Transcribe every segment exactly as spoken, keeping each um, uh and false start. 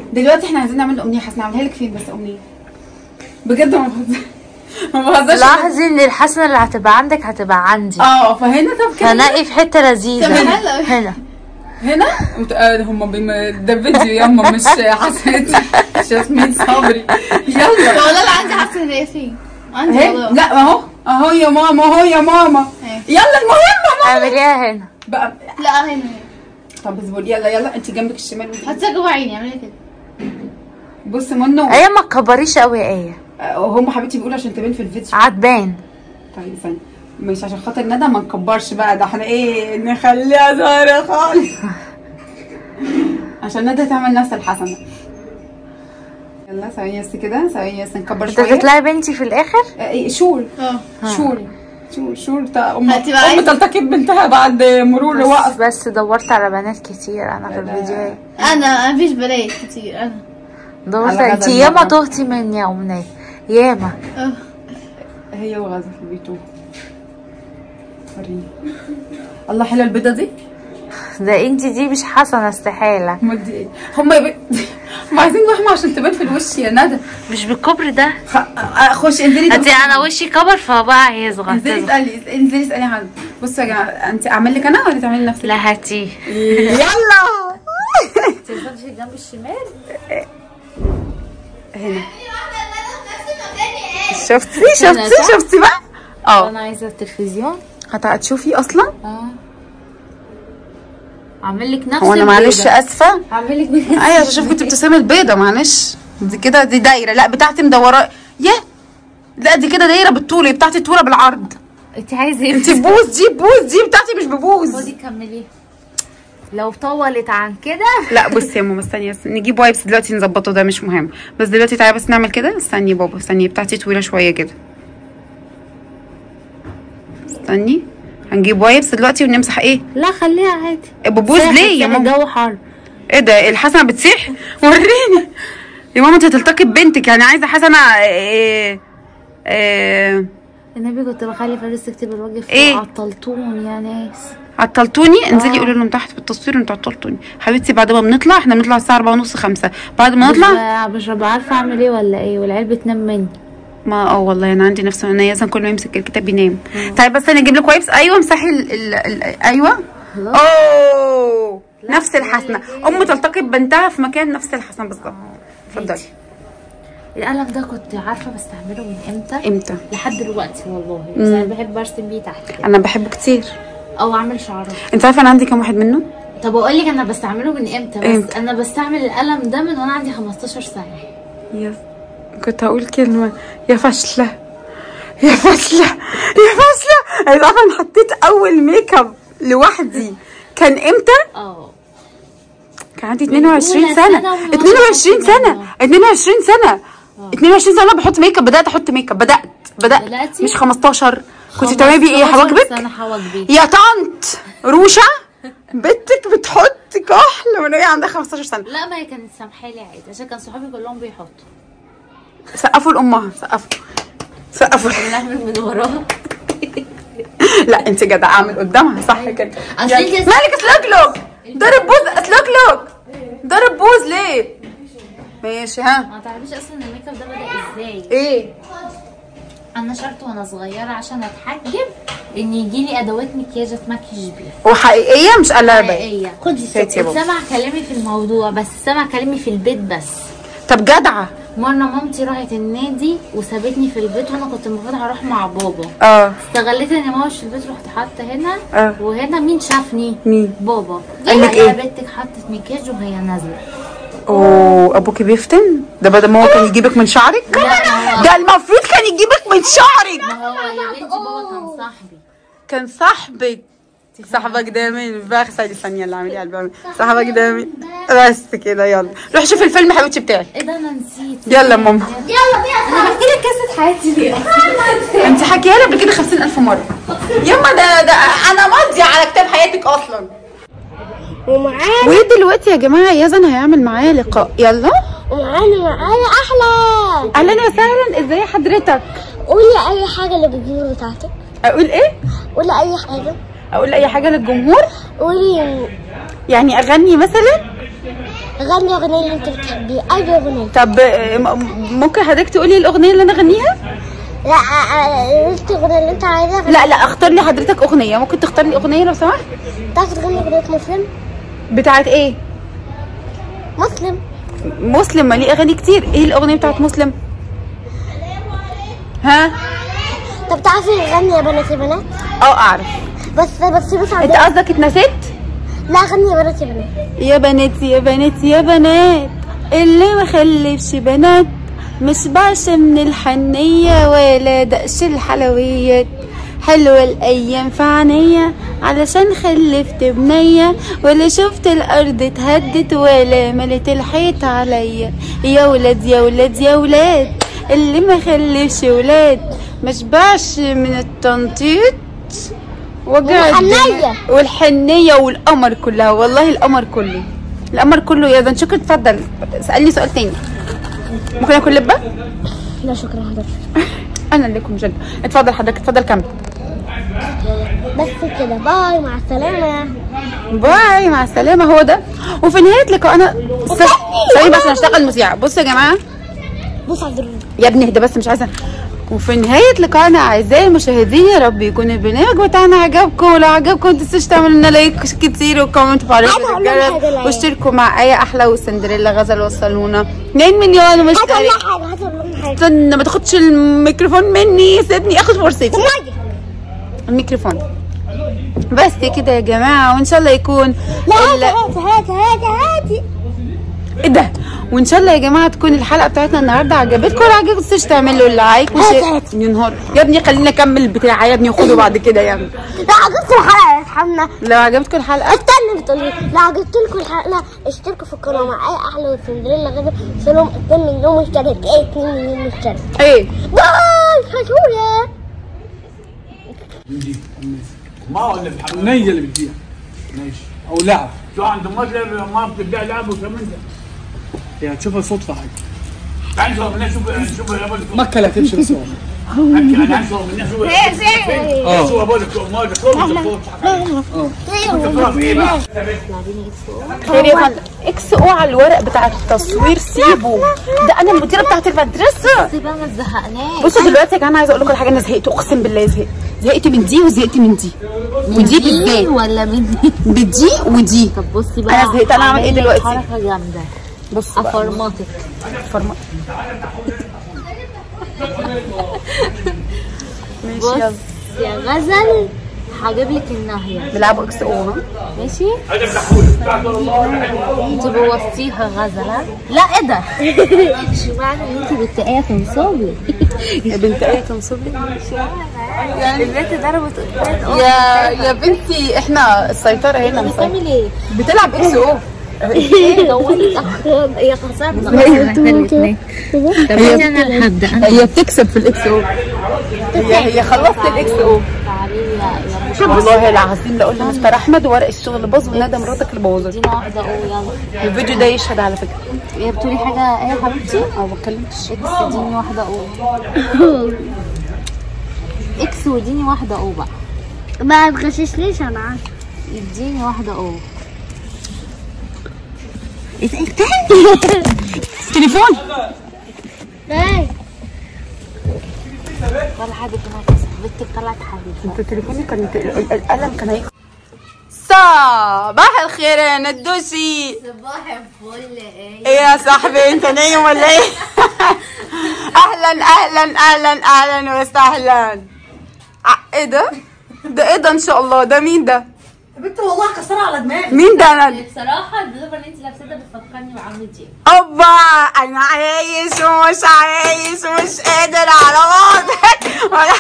دلوقتي احنا عايزين نعمل امنيه حسنه. اعملها لك فين بس امنيه؟ بجد ما بهزرش ما بهزرش. لاحظي ان الحسنه اللي هتبقى عندك هتبقى عندي. اه فهنا طب كده هنلاقي في حته لذيذه. هنا هنا هنا آه هم بيم... ده فيديو ياما مش حسنه ياسمين صبري. يلا والله اللي عندي حسنه هي فين؟ عندي والله. لا ما هو اهو يا ماما اهو يا ماما. يلا المهم ماما اعمليها هنا بقى. لا هنا. طب اصبري يلا يلا انت جنبك الشمال. حطيها جوه عيني اعملي كده. بص منو ايه ما تكبريش قوي ايه. هم حبيبتي بيقولوا عشان تبان في الفيديو. عتبان. طيب ثانيه مش عشان خاطر ندى ما نكبرش بقى. ده احنا ايه نخليها ظاهره خالص عشان ندى تعمل نفس الحسنه. يلا ثواني بس كده ثواني بس نكبر شويه. انت تطلعي بنتي في الاخر؟ آه شور اه شور شور شور تا ام هتبقى ام تلتقي ببنتها بعد مرور بس وقت. بس دورت على بنات كتير انا في الفيديوهات. انا مفيش بنات كتير. انا دورت. على انت غدا ياما المرة. تهتي مني يا امنيه ياما. اه هي وغازه في بيته. وريني الله حلوه البيضه دي. ده انت دي مش حسنه استحاله. امال دي ايه؟ هم يب... هم عايزين وحمه عشان تبان في الوش يا ندى. مش بالكبر ده. خ... خش انزلي. انت انا وشي كبر فبقى هيصغر. انزلي اسالي انزلي اسالي عن. بصوا يا جماعه انت اعمل لك انا ولا تعملي لنفسك؟ لا هاتيه. يلا تنزلي جنب الشمال. هنا شفتي شفتي شفتي بقى. اه انا عايزه التلفزيون. هتشوفي اصلا. اه اعمل لك نفس هو انا معلش اسفه. اعمل لك ايوه عشان اشوف كنت بتبتسمي البيضه معلش. دي كده دي دايره. لا بتاعتي مدوره يا لا دي كده دايره بالطول. بتاعتي طوله بالعرض. انت عايزه ايه؟ انت بوز دي بوز دي بتاعتي مش ببوز. خدي كملي. لو طولت عن كده. لا بصي يا ماما استني نجيب وايبس دلوقتي نظبطه ده مش مهم. بس دلوقتي تعالي بس نعمل كده. استني بابا استني بتاعتي طويله شويه كده. استني هنجيب وايبس دلوقتي ونمسح ايه. لا خليها عادي. ببوز ليه يا ماما؟ الجو حر. ايه ده الحسنه بتسيح؟ وريني يا ماما انت هتلتقي ببنتك. يعني عايزه حسنه ايه ايه. النبي كنت بخلي فارس تكتب الوجه فوق. إيه؟ عطلتوني يا ناس. عطلتوني. انزلي قولي لهم تحت في التصوير انتوا عطلتوني حبيبتي. بعد ما بنطلع احنا بنطلع الساعه أربعة ونص خمسة. بعد ما نطلع مش هبقى عارفه اعمل ايه ولا ايه والعيال بتنام مني. ما اه والله انا عندي نفس انا ياسن كل ما يمسك الكتاب بينام. طيب بس انا اجيب لك وايبس. ايوه امسحي ال ال ال ايوه. اوه نفس الحسنه. ام تلتقي ببنتها في مكان نفس الحسنه بالظبط. اتفضلي. القلم ده كنت عارفه بستعمله من امتى؟ امتى؟ لحد دلوقتي والله. بس انا بحب ارسم بيه تحت كده. انا بحبه كتير. او اعمل شعرات. انت عارفه انا عندي كام واحد منه؟ طب اقول لك انا بستعمله من امتى؟ بس امتى؟ انا بستعمل القلم ده من وانا عندي خمستاشر سنه. يس كنت هقول كلمه يا فاشله يا فاشله يا فاشله. عارفه انا حطيت اول ميك اب لوحدي كان امتى؟ اه كان عندي اتنين وعشرين سنه. اتنين وعشرين سنه اتنين وعشرين سنه اتنين وعشرين سنه انا بحط ميك اب. بدات احط ميك اب بدات بدات بدأتي؟ مش خمستاشر. كنت بتعملي بيه ايه حواجبك؟ انا حواجبي يا طنط روشه بنتك بتحط كحل من وهي عندها خمستاشر سنه. لا ما هي كانت سامحالي عادي عشان كان صحابي كلهم بيحطوا. سقفوا لامها سقفوا سقفوا. بنعمل من وراها. لا انت جدعه اعمل قدامها صح كده. اصل انت مالك اسلكلك ضرب بوز اسلكلك ضرب بوز ليه؟ ماشي ها. ما تعرفيش اصلا الميك اب ده بدا ازاي؟ ايه؟ انا شرط وانا صغيره عشان اتحجب ان يجي لي ادوات مكياج اتمكيج بيها. وحقيقيه مش قلابه؟ حقيقيه. خدي سامع كلامي في الموضوع بس سامع كلامي في البيت بس. طب جدعه. مره مامتي راحت النادي وسابتني في البيت وانا كنت المفروض هروح مع بابا. اه استغليت ان ماما مش في البيت رحت حاطه هنا. اه وهنا مين شافني؟ مين؟ بابا. قال لك ايه؟ بنتك حطت مكياج وهي نازله. اوه ابوكي بيفتن؟ ده بدل ما هو كان يجيبك من شعرك؟ ده المفروض كان يجيبك من شعرك. ما هو يا بنتي بابا كان صاحبي. كان صاحبك. صاحبك ده مين؟ بقى ثانية ثانية اللي اعمليها قلبي. صاحبك ده مين؟ بس كده يلا روح شوفي الفيلم حبيبتي بتاعي. ايه ده انا نسيت. يلا ماما. يلا بينا. انا بحكي لك قصه حياتي ليه؟ انت حكيها لي قبل كده خمسين ألف مرة. يما ده ده انا ماضية على كتاب حياتك اصلا. ومعانا ودلوقتي يا جماعة يزن هيعمل معايا لقاء. يلا. ومعانا معانا احلى. اهلا وسهلا ازاي حضرتك؟ قولي اي حاجه للجمهور بتاعتك. اقول ايه؟ قولي اي حاجه. اقول اي حاجة للجمهور؟ قولي يعني اغني مثلا؟ غني اغنيه اللي انت بتحبيها، اي اغنيه. طب آه، م- ممكن حضرتك تقولي الاغنيه اللي انا اغنيها؟ لا انت الاغنيه اللي انت عايزاها. لا لا اختار لي حضرتك اغنيه. ممكن تختار لي اغنيه لو سمحت؟ تعرف تغني اغنيه مسلم؟ بتاعت ايه؟ مسلم مسلم ما ليه اغاني كتير. ايه الاغنيه بتاعت مسلم؟ ها؟ طب تعرفي غني يا بنات يا بنات؟ اه اعرف. بس بس بس انت قصدك اتنسيت؟ لا غني يا بنات يا بنات. يا بنات يا بنات يا بنات اللي ما خلفش بنات مش بعش من الحنية ولا دقش الحلويات. حلوة الأيام في عينيا علشان خلفت بنية ولا شفت الأرض اتهدت ولا ملت الحيط عليا. يا ولاد يا ولاد يا ولاد اللي ما خلفش ولاد مشبعش من التنطيط وجع والحنية والحنية والقمر كلها. والله القمر كله القمر كله يا زن. شكرا. اتفضل اسألني سؤال تاني. ممكن اكل لبة؟ لا شكرا حضرتك. انا اللي لكم جد. اتفضل حضرتك اتفضل كمل. بس كده باي مع السلامة. باي مع السلامة. هو ده. وفي نهاية لقائنا ثانية بس هشتغل مذيعة. بصوا يا جماعة. بص على الدرون يا ابني اهدى بس مش عايزة. وفي نهاية لقائنا أعزائي المشاهدين يا رب يكون البرنامج بتاعنا عجبكم. ولو عجبكم متنسوش تعملوا لنا لايك كتير وكومنت وفعلوا الجرس واشتركوا مع آية أحلى وسندريلا غزل وصلونا اتنين مليون مشترك. هات حاجة هات حاجة. استنى ما تاخدش الميكروفون مني. سيبني اخد فرصتي. الميكروفون بس كده يا جماعة. وإن شاء الله يكون لا هاتي هاتي هاتي هاتي هاتي. ايه ده. وان شاء الله يا جماعه تكون الحلقه بتاعتنا النهارده عجبتكم. لو عجبتكم تستعملوا اللايك وشير. ينهار يا ابني. خلينا اكمل البتاع يا ابني وخدوا بعد كده يا ابني. لو عجبتكم الحلقة يا حمنا. لو عجبتكم الحلقه استنى بتقولي لو عجبتكم الحلقة اشتركوا في القناة مع آية أحلى وسندريلا غزل وصلهم اتنين مليون مشترك. ايه اتنين مليون مشترك. ايه باي حشورة. ما ولا النية اللي بتبيع ماشي او لعب. شو عند ما ما بتبيع لعب وكمان يعني تشوفها صدفة حاجة. تعال نشوف منها. شوف شوف يا ابو ما كلها تمشي بس انا عايز اشوف منها. شوف اه شوف ابو لك ما لك اه ايه بقى. خير يا فندم. اكس او على الورق بتاع التصوير سيبه. ده انا المديره بتاعت المدرسه. سيبها ما تزهقناش. بصوا دلوقتي يا جماعه عايزه اقول لكم حاجه. انا زهقت اقسم بالله. زهقت زهقت من دي وزهقت من دي ودي بالذات ولا من دي؟ بدي ودي. طب بصي بقى انا زهقت. انا اعمل ايه دلوقتي؟ حركه جامده. بصوا بقى. افرماتك فرمات. بص يا غزل هجيب لك الناهيه. بيلعبوا اكس او ها. ماشي. انت بوظتيها غزله. لا ايه ده؟ شو معنى ان انت بنت ايه تنصبي؟ يا بنت ايه تنصبي؟ يعني البنت ضربت قدام. يا يا بنتي احنا السيطره هنا. بتعمل ايه؟ بتلعب اكس او. ايه دوري تاخد. هي خسرنا. طب هي انا اللي هبدا. هي بتكسب في الاكس او. هي هي خلصت الاكس او. تعالي يا والله العظيم لا اقول لمستر احمد ورق الشغل باظ وندى مراتك اللي بوظته. ادينا واحده او يلا. الفيديو ده يشهد على فكره. هي بتقولي حاجه ايه يا حبيبتي؟ اه ما بتكلمش. اكس اديني واحده او. اكس واديني واحده او بقى. ما تغششنيش انا عارفة. اديني واحده او. تليفون. باي. ولا حاجه كمان صاحبتك طلعت حاجه. انت تليفوني كان القلم كان هيخ. صباح الخير يا ندوسي. صباح الفل. ايه ايه يا صاحبي انت نايم ولا ايه؟ اهلا اهلا اهلا اهلا وسهلا. ايه ده؟ ده ايه ده ان شاء الله؟ ده مين ده؟ يا بنت والله كسرها على دماغي. مين ده؟ انا بصراحه البلوفر اللي انت لابساه ده بتفكرني بعمرو دياب. اوبا انا عايش ومش عايش ومش قادر على وضعي.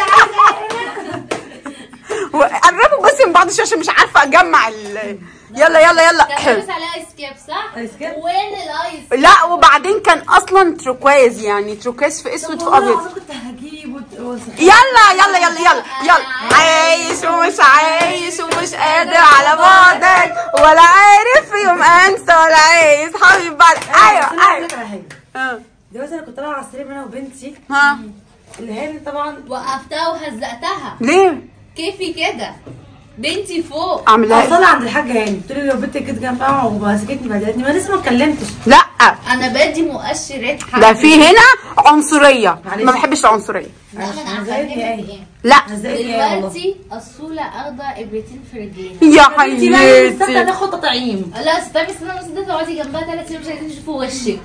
قربوا بس من بعض عشان مش عارفه اجمع ال يلا يلا يلا. كان لابس عليها ايس كاب صح؟ ايس كاب؟ وين الايس؟ لا وبعدين كان اصلا تروكواز يعني تروكواز في اسود في ابيض. كنت هجيب يلا يلا يلا يلا يلا. عايش ومش عايش ومش قادر على بعضك ولا عارف يوم انسى ولا عايز حبيب بعض. ايوه ايوه. اه دلوقتي انا كنت طالعه على السرير انا وبنتي ها اللي هي طبعا وقفتها وهزقتها. ليه؟ كيفي كده؟ بنتي فوق. اعمل لها اصل عند الحاجه هاني قلت له لو بنتك كده جنبها ومسكتني بهدلتني، ما لسه ما اتكلمتش. لا انا بدي مؤشرات حق. ده في هنا عنصريه، ما بحبش العنصريه. لا انا هزقك هفهمك يا ايه. لا هزقك يا والله. دلوقتي الصوله اخده ابرتين في رجليها. يا انتي بقى لسه حياتي ناخد تطعيم. لا استني استني بس ده تقعدي جنبها ثلاث ايام مش عايزين يشوفوا وشك.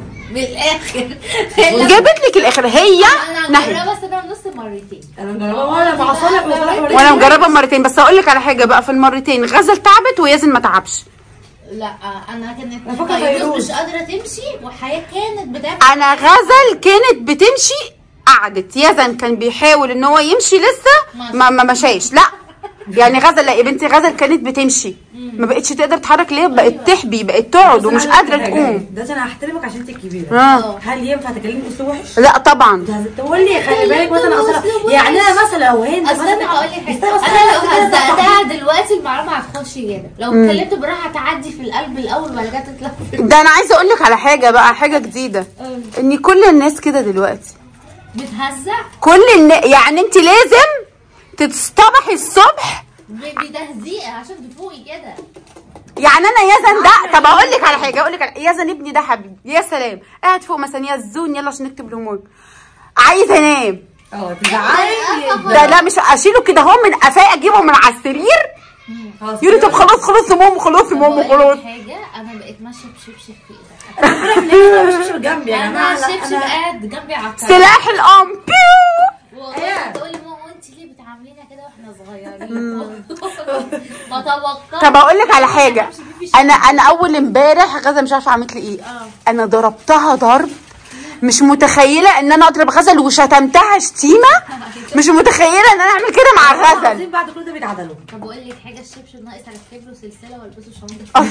بالاخر جابت لك الاخر هي انا نهي. مجربه سنه ونص مرتين. انا مجربه وانا مع صالح وصالح وانا مجربه مرتين، بس اقول لك على حاجه بقى، في المرتين غزل تعبت وياسن ما تعبش. لا انا كانت أنا فاكرة فيروز فيروز. مش قادره تمشي وحياه كانت بتعمل. انا غزل كانت بتمشي قعدت، يزن كان بيحاول ان هو يمشي لسه ما ما مشاش. لا يعني غزل، لا يا بنتي غزل كانت بتمشي ما بقتش تقدر تتحرك. ليه؟ بقت تحبي، بقت تقعد ومش قادره تقوم. ده انا هحترمك عشان انت الكبيره. اه هل ينفع تكلمني اسلوب وحش؟ لا طبعا. تقول لي خلي بالك مثلا اصل يعني انا مثلا لو هند اصل انا هقول لك حاجه، انا لو هزقتها دلوقتي المعلومه ما هتخش كده، لو اتكلمت براحه هتعدي في القلب الاول وبعد كده تطلع في ده انا عايزه اقول لك على حاجه بقى، حاجه جديده، ان كل الناس كده دلوقتي. بتهزق. كل الناس يعني انت لازم تصطبحي الصبح بتهزيقه عشان تفوقي كده. يعني انا يزن ده، طب اقول لك على حاجه، اقول لك على يزن ابني ده حبيبي، يا سلام قاعد فوق مثلا يزون يلا عشان نكتب الهومورك، عايز انام. اه تزعلي. ده لا مش اشيله كده اهو من قفاه اجيبه من على السرير يقول لي طب خلاص خلاص يا ماما خلاص يا ماما خلاص. حاجه انا بقيت ماشيه بشبشب في ايدك. شبشب جنبي يا انا جماعه. شبشب قاعد جنبي على الطريق. سلاح الام بيو. والله تقول لي ماما انت ليه بتعاملينا كده واحنا صغيرين؟ ما توقعتش. طب اقول لك على حاجه، انا انا اول امبارح غزل مش عارفه عملت لي ايه، انا ضربتها ضرب مش متخيله ان انا اضرب غزل وشتمتها شتيمه، مش متخيله ان انا اعمل كده مع غزل. بعد كل ده بيتعدلوا. طب اقول لك حاجه، الشبشب ناقص اركب له سلسله والبسه شنطه.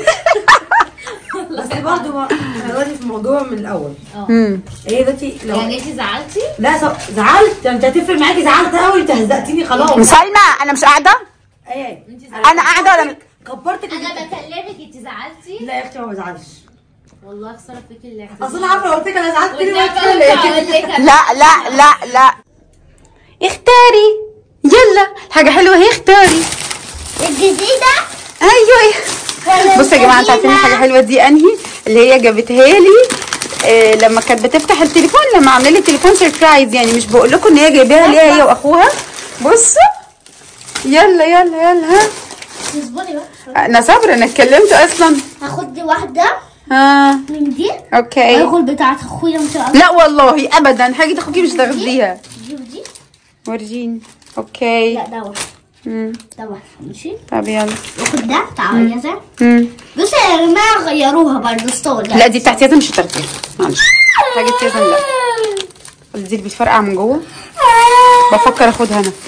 بس برضه ما- انا دلوقتي في الموضوع من الاول. امم هي دلوقتي لو يعني انت زعلتي؟ لا ز- زعلت، انت هتفرق معاكي، زعلت قوي، انت هزقتيني خلاص. مسالمه انا مش قاعده، ايه انا قاعده ولا كبرتك. انا بكلمك انت زعلتي؟ لا يا اختي ما بزعلش. والله خساره فيك اللي اصل انا عارفه لو قلت لك انا زعلت تاني والنبي ما أنا تقولي. هقول لك أنا- لا لا لا لا اختاري يلا حاجه حلوه اهي، اختاري. الجديدة ايوه بصوا يا جماعه، انتوا عارفين الحاجه الحلوه دي انهي اللي هي جابتها لي آه لما كانت بتفتح التليفون، لما عامله لي التليفون سربرايز، يعني مش بقول لكم ان هي جايباها ليها هي واخوها. بصوا يلا يلا يلا ها اصبري بقى. انا صابره، انا اتكلمت اصلا. هاخد دي واحدة ها من دي اوكي. وهاخد بتاعت اخويا مش هقدر. لا والله ابدا، حاجه اخوكي مش تاخديها. دي ودي. ورجيني. اوكي. لا ده واحد. امم ده واحد ماشي. طب يلا. واخد ده تعالى يا زلمة. امم بصي يا جماعة غيروها برضه ستور. لا دي بتاعت يزن مش هتاخديها، معلش. حاجه يزن لا. دي اللي بتفرقع من جوه، بفكر اخدها انا.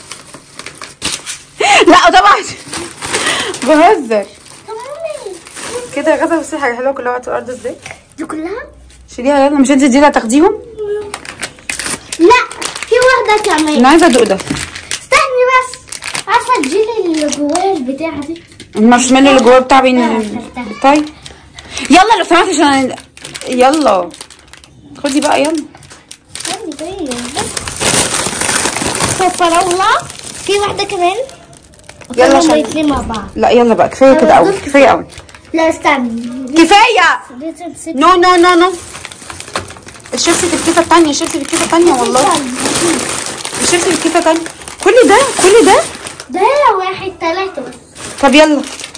لا طبعا بهزر كده يا غزل. بصي حاجه حلوه كلها وقت الارض ازاي. دي كلها؟ شيليها يلا، مش انت دي اللي هتاخديهم؟ لا في واحدة كمان. انا عايزه ادوق ده. استني بس. عارفة الجيل اللي جواه البتاعة دي؟ المارشميلو اللي جوه بتاع بين. طيب يلا لو سمحتي عشان يلا خدي بقى يلا. استني طيب بس. فراولة. في واحدة كمان. يلا عشان- الاثنين مع بعض. لا يلا بقى كفايه كده قوي، كفايه قوي لا استني. كفايه. دي تمسك. نو نو نو نو الشيبسي في الكيسه الثانيه، الشيبسي في الكيسه الثانيه والله، الشيبسي في الكيسه الثانيه. كل ده كل ده ده واحد تلاتة بس. طب يلا